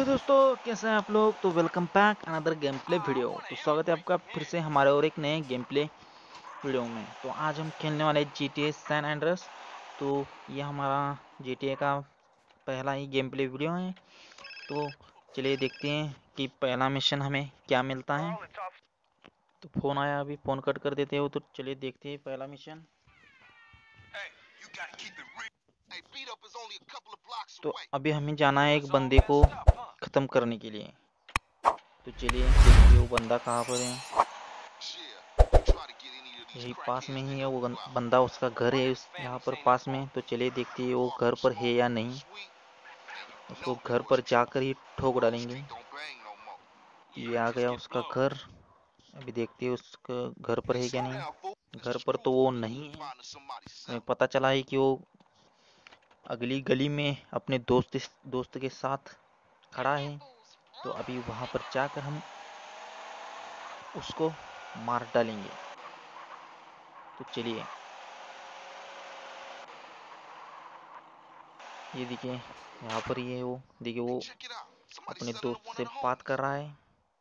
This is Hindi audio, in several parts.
हेलो दोस्तों, कैसे हैं आप लोग। तो welcome back another game play video. तो स्वागत है आपका फिर से हमारे और एक नए गेम प्ले वीडियो में। तो आज हम खेलने वाले GTA सैन एंड्रेस। तो ये हमारा GTA का पहला ही गेम प्ले वीडियो है। तो चलिए देखते हैं कि पहला मिशन हमें क्या मिलता है। तो फ़ोन आया, अभी फ़ोन कट कर देते हो। तो चलिए देखते हैं पहला मिशन। तो अभी हमें जाना है एक बंदे को ख़त्म करने के लिए। तो चलिए देखिए वो बंदा कहाँ पर है। यही पास में ही है वो बंदा, उसका घर है यहाँ पर पास में। तो चलिए देखते हैं वो घर पर है या नहीं। उसको घर पर जाकर ही ठोक डालेंगे। ये आ गया उसका घर। अभी देखते हैं उसका घर पर है क्या नहीं। घर पर तो वो नहीं है। हमें पता चला है कि वो अगली गली में अपने दोस्त के साथ खड़ा है। तो अभी वहां पर जाकर हम उसको मार डालेंगे। तो चलिए, ये देखिए यहाँ पर ये वो देखिए वो अपने दोस्त से बात कर रहा है।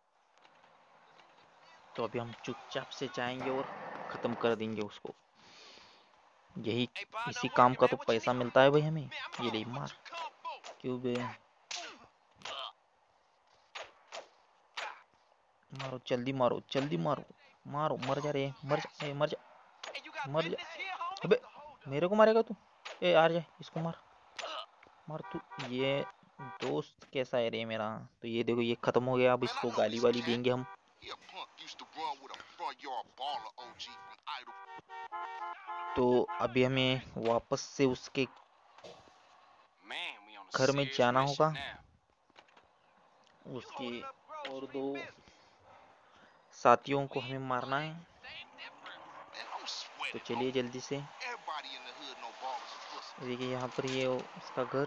तो अभी हम चुपचाप से जाएंगे और ख़त्म कर देंगे उसको। यही इसी काम का तो पैसा मिलता है भाई हमें। ये ले मार। क्यों बे, मारो जल्दी, मारो जल्दी, मारो मारो, मर जा रे, मर जा, मर जा, मर जा। अबे मेरे को मारेगा तू। ए यार जा, इसको मार मार तू। ये दोस्त कैसा है रे मेरा। तो ये देखो ये खत्म हो गया। अब इसको गाली वाली देंगे हम। तो अभी हमें वापस से उसके घर में जाना होगा। उसके और दो साथियों को हमें मारना है। तो चलिए जल्दी से। देखिए यहाँ पर ये उसका घर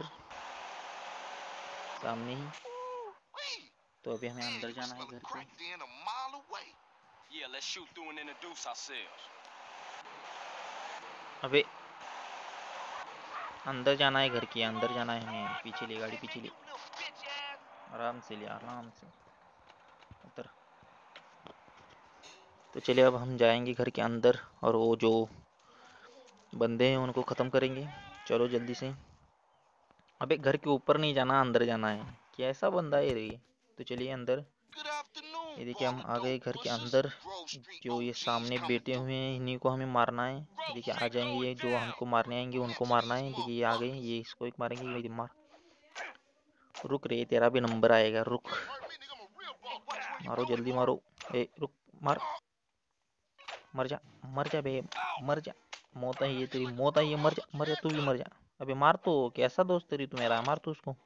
सामने ही। तो अभी हमें अंदर जाना है घर के। अबे अंदर जाना है घर के, अंदर जाना है हमें। पीछे ले गाड़ी, पीछे ले, आराम से ले, आराम से उतर। तो चलिए अब हम जाएंगे घर के अंदर और वो जो बंदे हैं उनको ख़त्म करेंगे। चलो जल्दी से। अबे घर के ऊपर नहीं जाना, अंदर जाना है। कैसा बंदा है रे। तो चलिए अंदर। ये देखिए हम आ गए घर के अंदर। जो ये सामने बैठे हुए हैं इन्हीं को हमें मारना है। देखिए आ जाएंगे ये, जो हमको मारने आएंगे उनको मारना है। देखिए ये आ गए, ये इसको एक मारेंगे। ये मार, रुक रे, तेरा भी नंबर आएगा, रुक। मारो जल्दी मारो। ए रुक, मार, मर जा, मर जा बे, मर जा। मौत है ये तेरी, मौत है ये, मर जा, मर जा, तू भी मर जा। अबे मार तो, कैसा दोस्त तेरी तू मेरा, मार तू उसको।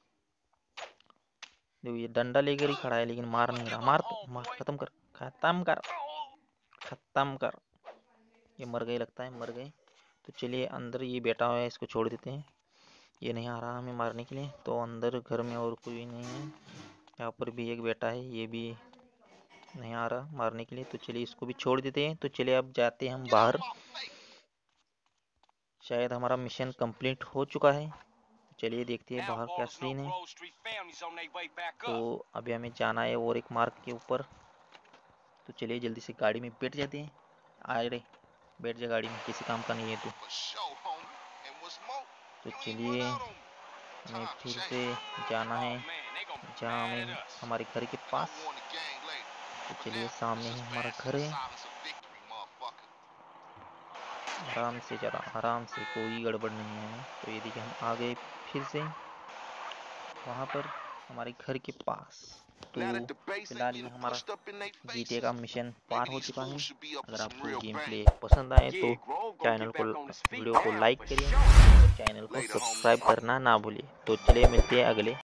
देखो ये डंडा लेकर ही खड़ा है लेकिन मार नहीं रहा। मार तो, मार, खत्म कर, खत्म कर, खत्म कर। ये मर गए लगता है, मर गए। तो चलिए अंदर ये बैठा हुआ है, इसको छोड़ देते हैं। ये नहीं आ रहा हमें मारने के लिए। तो अंदर घर में और कोई नहीं है। यहाँ पर भी एक बैठा है, ये भी नहीं आ रहा मारने के लिए। तो चलिए इसको भी छोड़ देते हैं। तो चलिए अब जाते हैं हम बाहर। शायद हमारा मिशन कंप्लीट हो चुका है। चलिए देखते हैं बाहर क्या सीन है। तो अभी हमें जाना है और एक मार्ग के ऊपर। तो चलिए जल्दी से गाड़ी में बैठ जाते हैं। आ रे, बैठ जा गाड़ी में, किसी काम का नहीं है तू। तो चलिए हमें फिर से जाना है जहाँ हमें हमारे घर के पास। तो चलिए सामने ही हमारा घर है। आराम से चला, आराम से, कोई गड़बड़ नहीं है। तो ये देखिए हम आ गए फिर से वहाँ पर हमारे घर के पास। तो फिलहाल ये हमारा GTA का मिशन पार हो चुका है। अगर आपको गेम प्ले पसंद आए तो चैनल को, वीडियो को लाइक करिए और चैनल को सब्सक्राइब करना ना भूलिए। तो चलिए मिलते हैं अगले